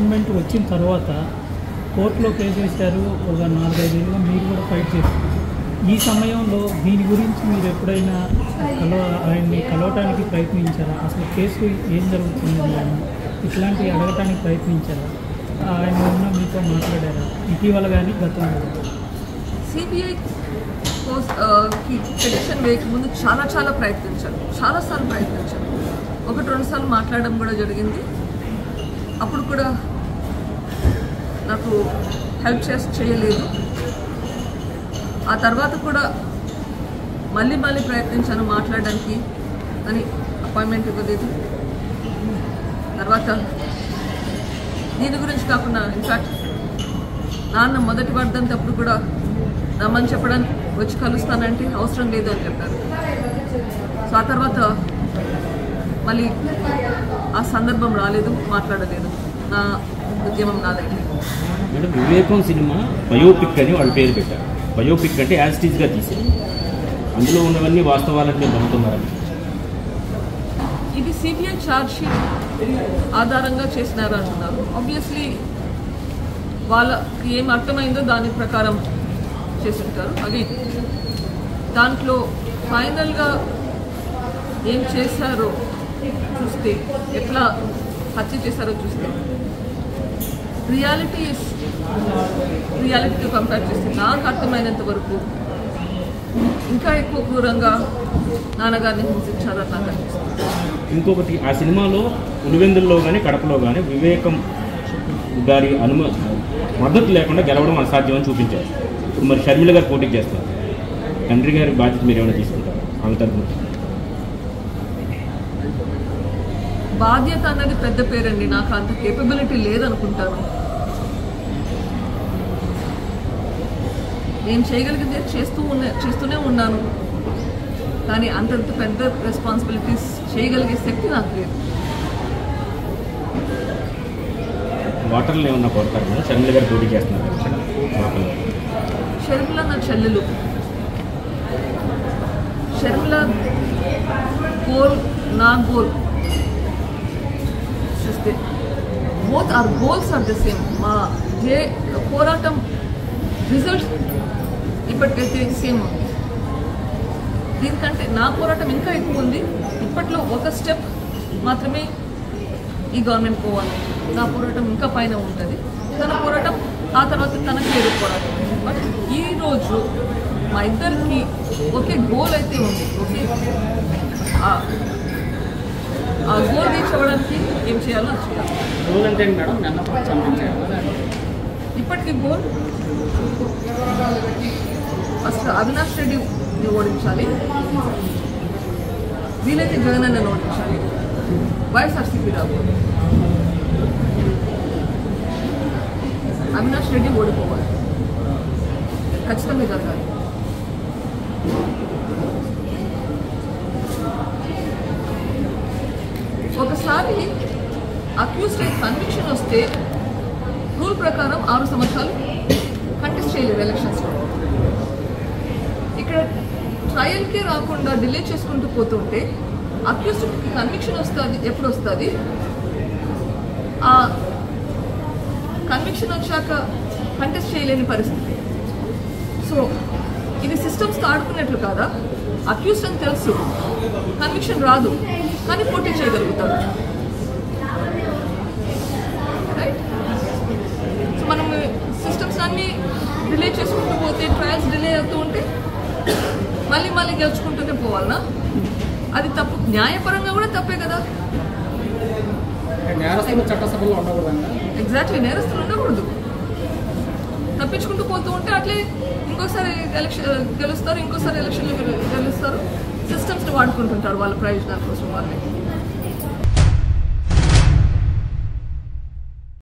Government వచ్చిన తర్వాత కోర్టులో కేసు వేశారు, ఒక 4-5 ఏళ్ళుగా మీరు కూడా ఫైట్ చేశారు. ఈ సమయంలో దీని గురించి మీరు ఎప్పుడైనా ఆయన్ని కలవటానికి ప్రయత్నించారా? అసలు కేసు ఏం జరుగుతుంది అని ఇట్లాంటివి అడగటానికి ప్రయత్నించారా? ఆయన ఉన్న మీతో మాట్లాడారా ఇటీవల కానీ గతంలో? సిబిఐ పిటిషన్ వేయకముందు చాలా ప్రయత్నించాను, చాలాసార్లు ప్రయత్నించాను. 1-2 సార్లు మాట్లాడడం కూడా జరిగింది. అప్పుడు కూడా నాకు హెల్ప్ చేయలేదు. ఆ తర్వాత కూడా మళ్ళీ ప్రయత్నించాను మాట్లాడడానికి, కానీ అపాయింట్మెంట్ ఇవ్వలేదు. తర్వాత దీని గురించి కాకుండా ఇన్ఫ్యాక్ట్ నాన్న మొదటి వర్ధంతి అప్పుడు కూడా రమ్మని చెప్పడానికి వచ్చి కలుస్తానంటే అవసరం లేదు అని చెప్పారు. సో ఆ తర్వాత మళ్ళీ ఆ సందర్భం రాలేదు, మాట్లాడలేదు. నా ఉద్యమం నాదైంది. మేడం, వివేకం సినిమా బయోపిక్ అని వాళ్ళు పేరు పెట్టారు. బయోపిక్ అంటే యాజ్ ఇట్ ఈజ్గా తీసేది, అందులో ఉన్నవన్నీ వాస్తవాలకు మీరు నమ్ముతున్నారా? ఇది సిబిఐ ఛార్జ్ షీట్ ఆధారంగా చేసినారు అంటున్నారు. ఆబ్వియస్లీ వాళ్ళకి ఏం అర్థమైందో దాని ప్రకారం చేస్తుంటారు. అది దాంట్లో ఫైనల్గా ఏం చేశారో చూస్తే, ఎట్లా హత్య చేశారో చూస్తే రియాలిటీతో కంపేర్ చేస్తే నాకు అర్థమైనంత వరకు ఇంకా ఎక్కువ క్రూరంగా నాన్నగారిని హింసించారని నాకు అనిపిస్తుంది. ఇంకొకటి, ఆ సినిమాలో పులివెందుల్లో కానీ కడపలో కానీ వివేకం గారి మద్దతు లేకుండా గెలవడం అసాధ్యమని చూపించారు. ఇప్పుడు మరి షర్మిల గారు పోటీ చేస్తారు, తండ్రి గారి బాధ్యత మీరు ఏమైనా తీసుకుంటారు ఆమె తరఫున? బాధ్యత అన్నది పెద్ద పేరండి, నాకు అంత కేపబిలిటీ లేదనుకుంటాను. నేను చేయగలిగితే చేస్తూనే ఉన్నాను, కానీ అంతంత పెద్ద రెస్పాన్సిబిలిటీస్ చేయగలిగే శక్తి నాకు లేదు. వాటర్లో ఏమన్నా కోరుతారు మేడం? షర్మిల గారు పోటీ చేస్తున్నారు. షర్మిల నా చెల్లెలు. షర్మిల గోల్ నా గోల్ చూస్తే both are goals are the same. మా పోరాటం రిజల్ట్ ఇప్పటికైతే సేమ్ ఉంది. దీనికంటే నా పోరాటం ఇంకా ఎక్కువ ఉంది. ఇప్పట్లో ఒక స్టెప్ మాత్రమే ఈ గవర్నమెంట్ పోవాలి. నా పోరాటం ఇంకా పైన ఉంటుంది. తన పోరాటం ఆ తర్వాత తనకి లేదు పోరాటం. బట్ ఈరోజు మా ఇద్దరికి ఒకే గోల్ అయితే ఉంది. ఓకే, ఆ గోల్ రీచ్ అవ్వడానికి ఏం చేయాలో అది చేయాలి. ఇప్పటికీ గోల్ ఫస్ట్ అవినాష్ రెడ్డిని ఓడించాలి, వీలైతే జగన్ అన్నని ఓడించాలి, వైఎస్ఆర్సీపీ రాకూడదు. అవినాష్ రెడ్డి ఓడిపోవాలి, ఖచ్చితంగా జరగాలి. ఒకసారి అక్యూజ్డ్ కన్విక్షన్ వస్తే రూల్ ప్రకారం 6 సంవత్సరాలు కంటెస్ట్ చేయలేదు ఎలక్షన్స్లో. ఇక్కడ ట్రయల్కే రాకుండా డిలే చేసుకుంటూ పోతుంటే అక్యూజ్డ్కి కన్విక్షన్ వస్తుంది. ఎప్పుడు వస్తుంది? ఆ కన్విక్షన్ వచ్చాక కంటెస్ట్ చేయలేని పరిస్థితి. సో ఇది సిస్టమ్స్తో ఆడుకున్నట్లు కాదా? అక్యూజ్డ్ అని తెలుసు, కన్విక్షన్ రాదు, కానీ పోటీ చేయగలుగుతారు. రైట్? సో మనం సిస్టమ్స్ అన్నీ డిలే చేసుకుంటూ పోతే, ట్రయల్స్ డిలే అవుతూ ఉంటే మళ్ళీ గెలుచుకుంటూనే పోవాలనా? అది తప్పు. న్యాయపరంగా కూడా తప్పే కదా. చట్టసభలో ఉండకూడదు. ఎగ్జాక్ట్లీ, నేరస్తులు ఉండకూడదు. తప్పించుకుంటూ పోతూ ఉంటే అట్లే ఇంకోసారి గెలుస్తారు, ఇంకోసారి ఎలక్షన్లు గెలుస్తారు. సిస్టమ్స్ని వాడుకుంటుంటారు వాళ్ళ ప్రయోజనాల కోసం వాళ్ళని.